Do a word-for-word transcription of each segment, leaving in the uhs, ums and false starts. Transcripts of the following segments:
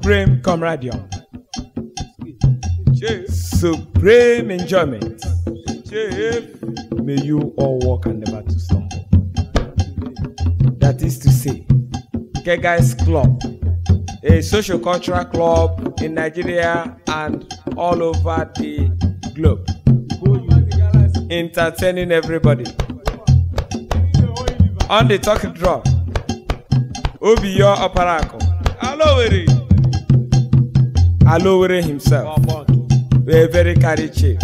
supreme camaraderie, supreme enjoyment. May you all walk and never to stumble. That is to say, Kega's Club, a social cultural club in Nigeria and all over the globe, entertaining everybody. On the talking drum, Obiyo Oparako, Alowere, Alowere himself, a very carry chief.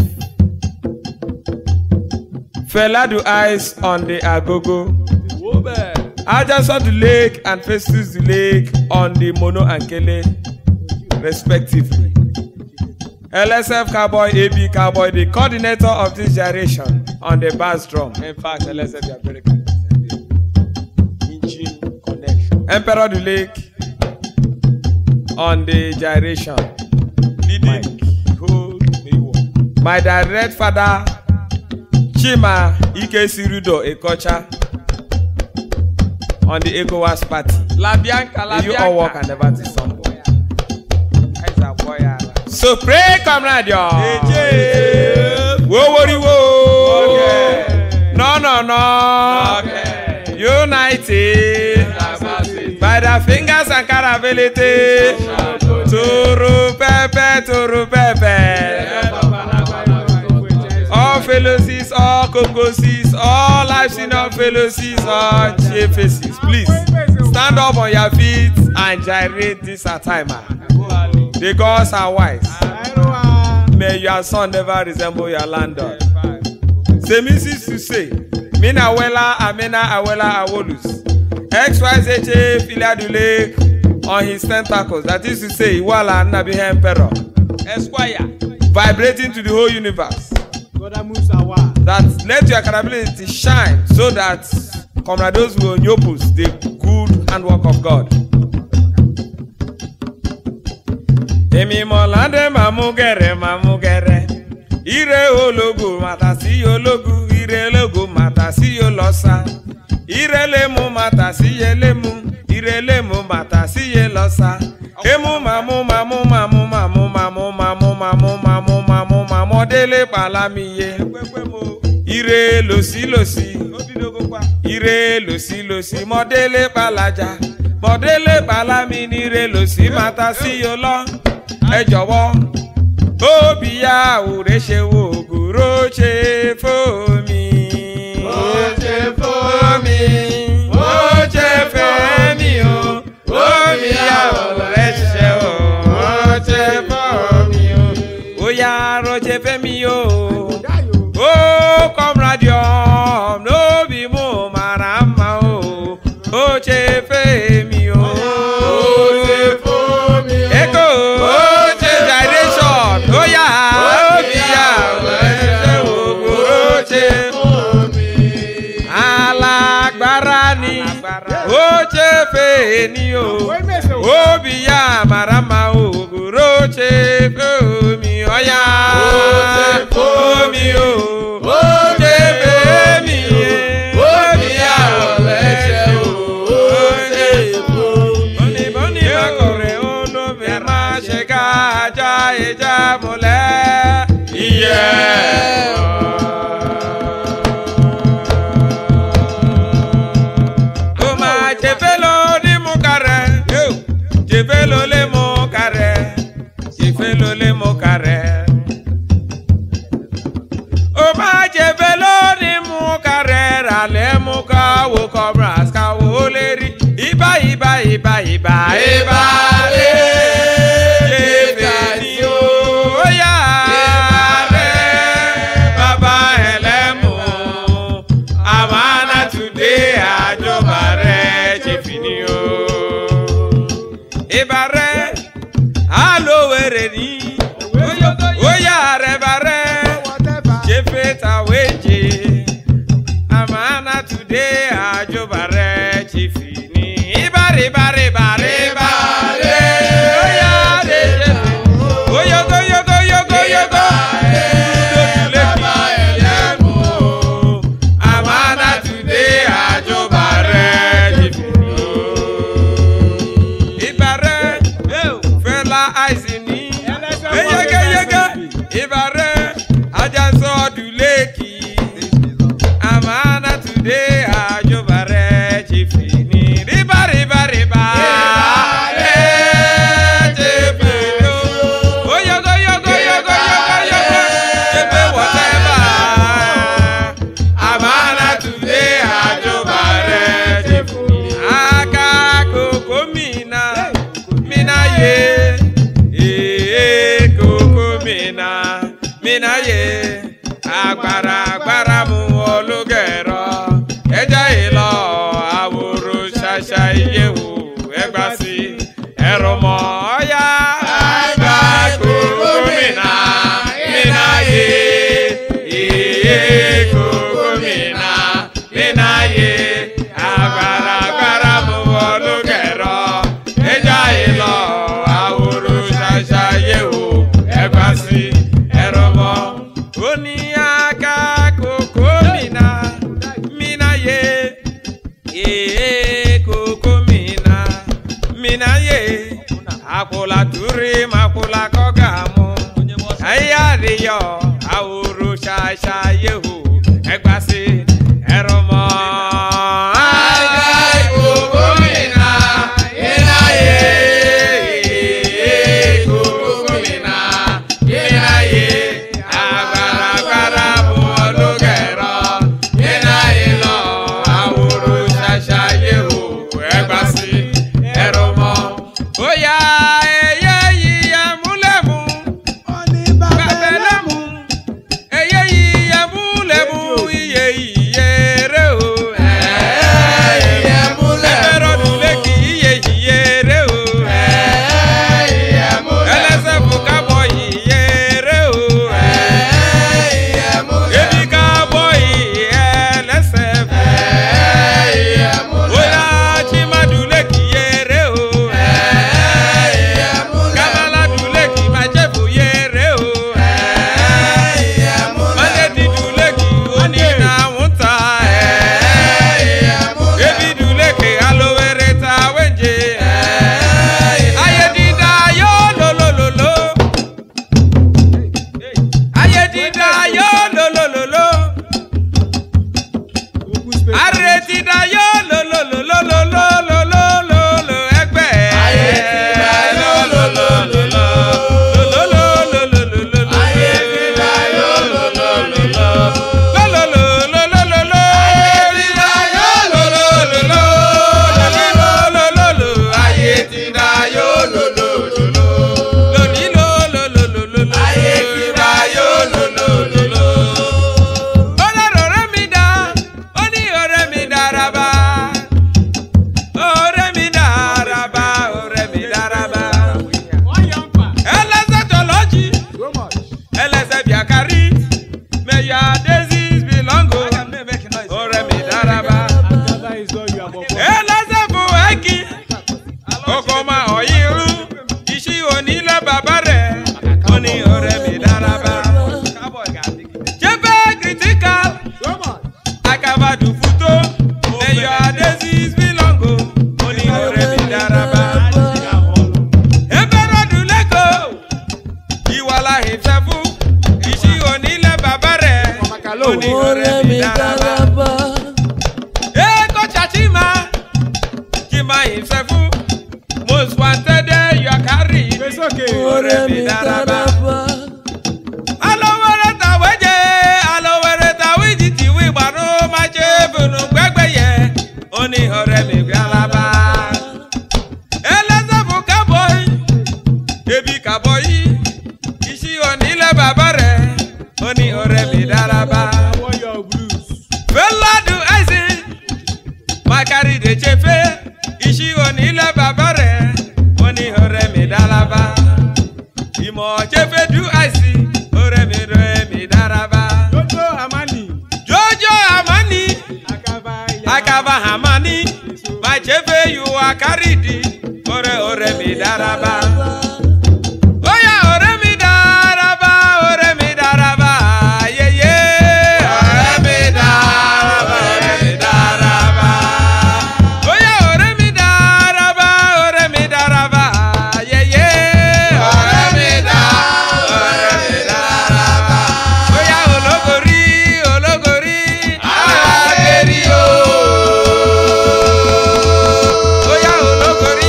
Fela do eyes on the Agogo. I just saw the lake and Festus the lake on the Mono and Kele, respectively. L S F Cowboy, A B Cowboy, the coordinator of this generation on the bass drum. In fact, L S F is very good. Emperor the lake on the gyration. Leading, my direct father, Chima Ike Sirudo Ekocha, on the ECOWAS party. La Bianca, La Bianca. You all walk and never to stumble. So pray, comrade. Whoa, worry, whoa. Okay. No, no, no. Okay. United by the fingers and carability. Turu pepe, turu pepe. All fellowsies, all cocosies, all lives in all fellowsies, all faces. Please stand up on your feet and gyrate this timer. The gods are wise. May your son never resemble your landlord. Say missus to say, Mina Wela, Amena Awela Awolus. X Y Z J Filia du Lake on his tentacles. That is to say, Iwala Nabi Emperor. Esquire. Vibrating to the whole universe. That let your capability shine so that comrades will opus the good handwork of God. Emi molande mamugere mamugere ire ologu matasi ologu ire logu matasi olosa ire lemu matasi yelemu ire lemu matasi yelosa emu mamu mamu mamu mamu mamu mamu mamu mamu mamu mamu dele palamiye ire losi losi ire losi losi modele palaja modele palami ire losi matasi yolo. Ẹ jọ̀wọ́ Obi ya ure ṣe wo guro ṣe fomi o ṣe fomi o ṣe femi o Obi ya ure ṣe o ṣe fomi o o ya ro ṣe femi o o comrade no bi mo marama o o ṣe femi o ṣe fomi o ni o Obi ya marama oguro che fomi oya fomi o che fomi Obi ya leche o che fomi oni boni makore ono me ma shega ja eja mole iye Iba iba iba iba le iba ni o ya le baba elemu amana today ajobare chefini o ibare alowere ni o ya re bare chefeta weje amana today ajobare chefini ibare bare bare bare oya de oyo go yo go yo go yo go le baba elemu amana today ajobare chefini ibare makula turi makula kogamu ayadiyo awuru shasha yehu egbasi eromo agai gugumina inaye gugumina inaye agbara agbara buolugero inaye lo awuru shasha yehu egbasi eromo oya Ologori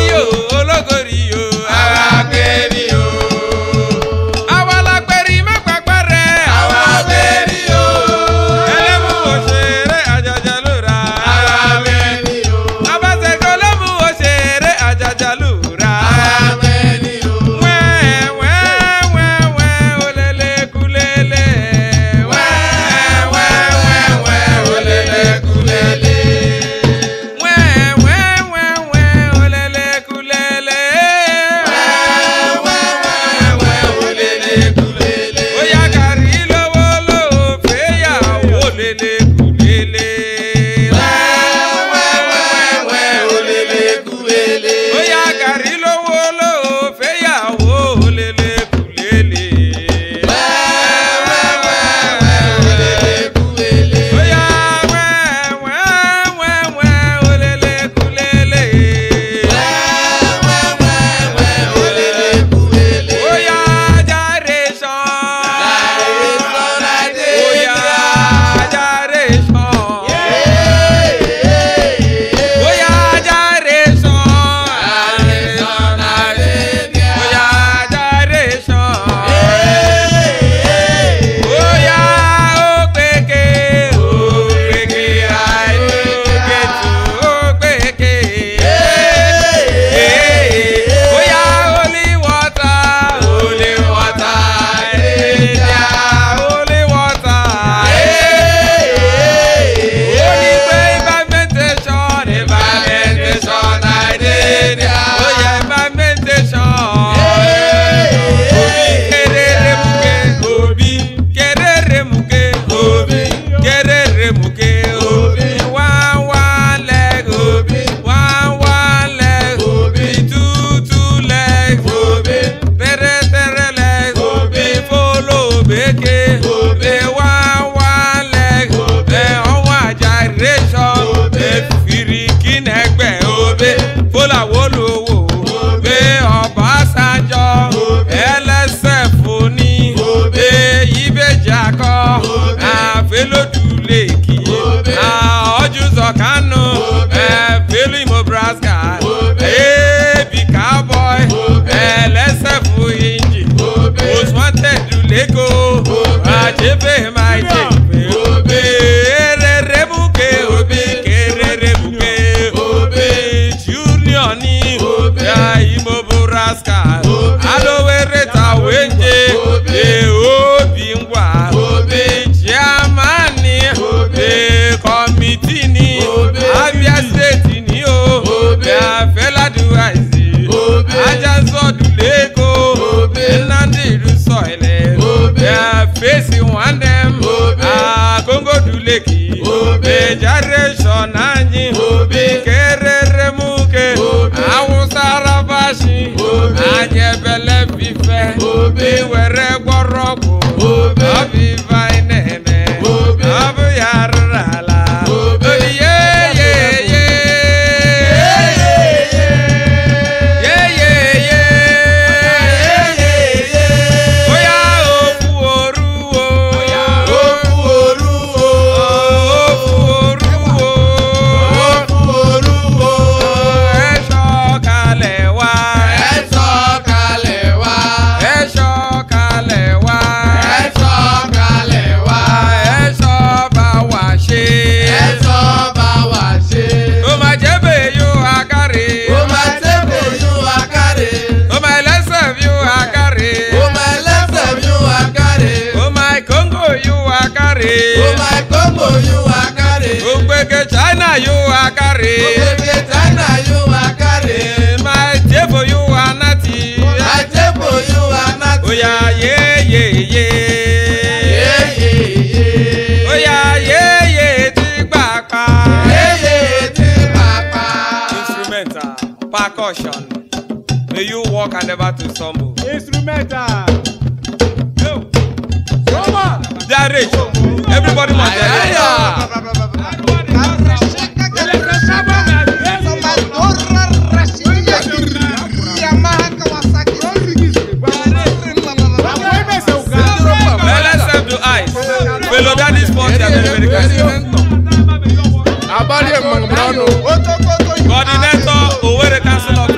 face one them. Ah, Congo du Leki. The generation anyi. Kerere muke. Awusa rabashi. Anye bele bife. Biwere gboroku. Abi vainene. Abu yarala. Yeah, yeah, yeah. Yeah, yeah, yeah. Oya ofu oru o. Ofu oru o. Ofu oru o. Ofu oru o. Ẹ sọ̀kalẹ̀ wá. Ẹ sọ̀kalẹ̀ wá. Ẹ sọ̀kalẹ̀ wá. Ẹ sọ̀kalẹ̀ wá. Ẹ sọ bá wa ṣe. Ẹ sọ bá wa ṣe. Ó máa jẹ́ bẹ́ẹ̀ yóò akáre. Ó máa jẹ́ bẹ́ẹ̀ yóò akáre. Ó máa lẹ́sẹ̀ yóò akáre. Ó máa lẹ́sẹ̀ yóò akáre. Ó máa Congo yóò akáre. Ó máa Congo yóò akáre. Ó gbẹ̀gẹ̀ China yóò akáre. Ó gbẹ̀gẹ̀ China yóò akáre. Máa jẹ́bọ̀ yóò anáti. Máa jẹ́bọ̀ yóò anáti. Ó yá yé yé yé. Yé yé yé. Ó yá yé yé tí gbàgbà. Yé yé tí gbàgbà. Instrumental, percussion. May you walk and never to stumble. Instrumental. Yo. Direction. Everybody must direct. Let's have the eyes. Below that is for the American. Coordinator Owerri Council of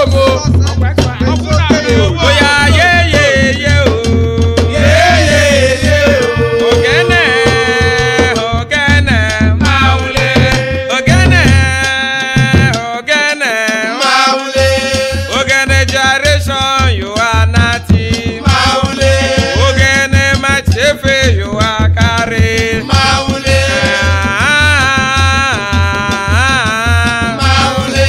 Oh yeah, yeah, yeah, yeah, oh. Yeah, yeah, yeah, oh. Ogene, ogene, maule. Ogene, ogene, maule. Ogene generation, you are nati. Maule. Ogene machefe, you are kare. Maule. Maule.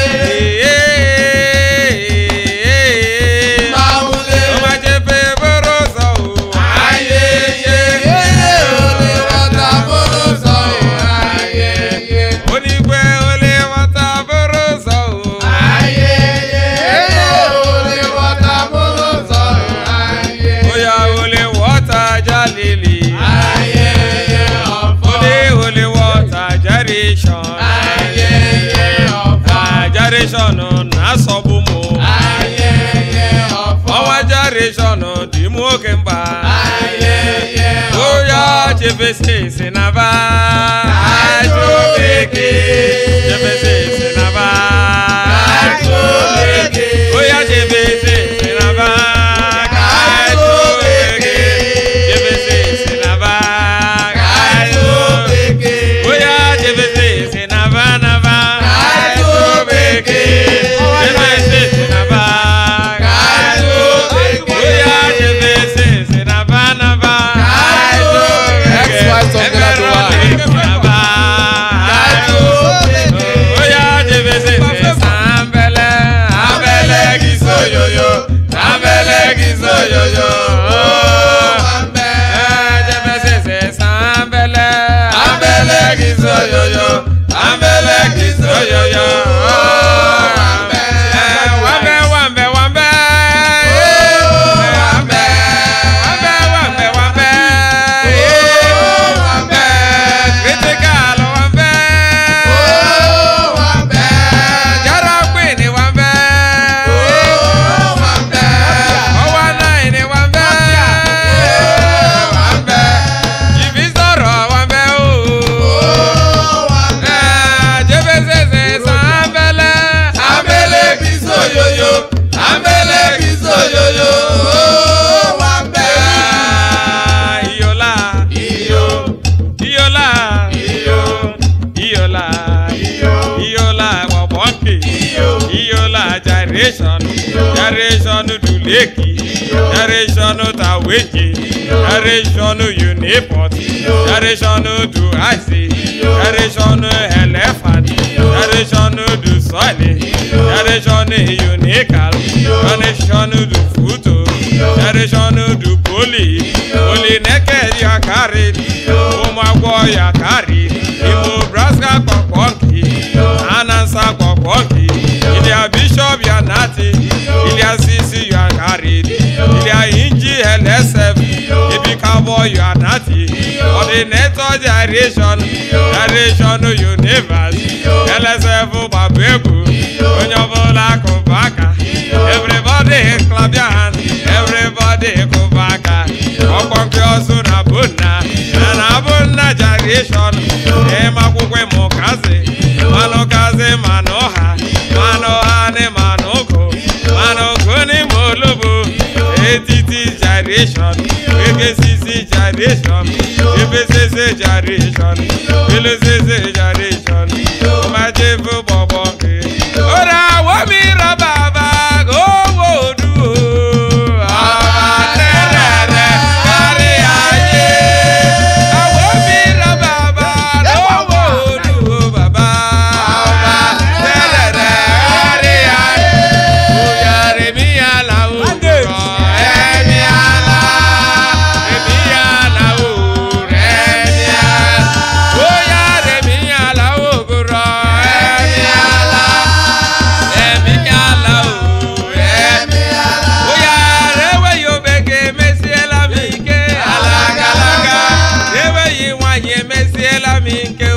Maule. O machefe boroso. Aye ye. Ole wata boroso. Aye ye. Onigwe ole wata boroso. Aye ye. Ole wata boroso. Aye. Oya ole wata jalili. Aye ye. Ole ole wata generation. Aye ye. Ah generation na sobumo. Aye ye. Owa generation di mu okemba. Aye ye. Oya chefese senava. Ajo beke. Chefese senava. Ajo beke. Oya chefese senava. Ajo beke. Chefese senava. Ajo beke. Oya chefese senava nava. Ajo beke. Chefese senava. Ajo beke. Oya chefese senava nava. Ajo beke. Emerald senava. Ajo beke. Oya chefese sambele. Ambele giso yoyo. Ambele giso yoyo. Ambe. Chefese sambele. Ambele giso yoyo. Ambele giso yoyo. Ambe. Wambe wambe wambe. Wambe. Wambe wambe wambe. Wambe. Critical wambe. Wambe. Jara queen wambe. Wambe. Owa nine wambe. Wambe. Jibizoro wambe o. Wambe. Jebezeze sambele. Ambele giso yoyo. Ambele giso yoyo. Wambe. Iyola. Iyo. Iyola. Iyo. Iyola. Iyo. Iyola wabonke. Iyo. Iyola generation. Generation Duleki. Generation Taweji. Generation Uniport. Generation Duasi. Generation Elephant. Generation Dusole. Generation Unical. Generation Dufuto. generation do poli, only naked ya carried, Omagwa ya carried, Imo Braska Kwakwonki, Anansa Kwakwonki, Ilia Bishop ya nati, Ilia Sisi ya carried, Ilia Inji L S F, Ibi Cowboy ya nati, Ordinator generation, generation universe, L S F Babebu, Onyobola Kubaka, everybody clap your hands, everybody Kubaka, Okonkyo Nabuna, and Abuna generation, Ema Kukwe Mokaze, Manokaze Manoha, Manoha ne Manoko, Manoko ne Molubu, A T T generation, A C C generation, A B C C generation, L C C generation, Majefu Bobonke, Ora Wamira Baba, go Wodu, Abatere, Kariaye, Awamira Baba, go Wodu, Baba, Abatere, Kariaye, Uyare Miala, Emiala, Emiala, Uremiala, Uyare Miala, Ugura, Emiala, Emiala, Uremiala, Uyare Wayo Beke, Mesiela Mike, Alagalaga, Ewe Yiwanye Mesiela Mike,